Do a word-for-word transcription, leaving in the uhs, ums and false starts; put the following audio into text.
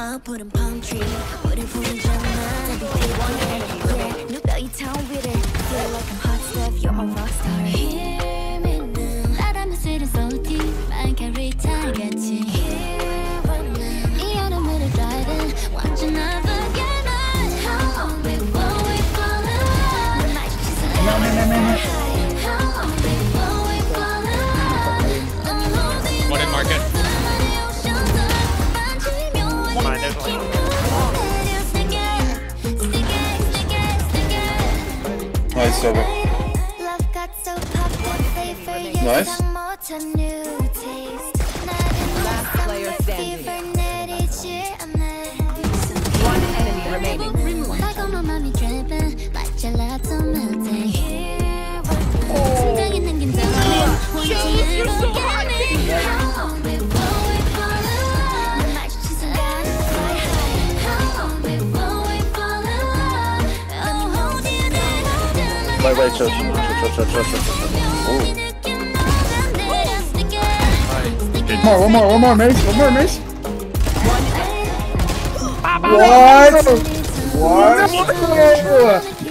I'll put in palm tree. Put it for the drama. One and clear. 누가 이 town with it. Feel like I'm hot stuff. You're a rock star. Hear me now. 바람에 스린 소리. 만 carry 타겠지. Here right now. 이 얼음을 driving. 완전 나쁘게는. How long before we fall in love? 날 지치지 않아. How long before we fall in love? One in market. Nice, over. Nice. Last player standing. One enemy remaining. You're so hard. Wait, wait, chill, chill, chill, chill, chill, chill, chill. One more, one more, one more, Mace, one more, Mace. What? What?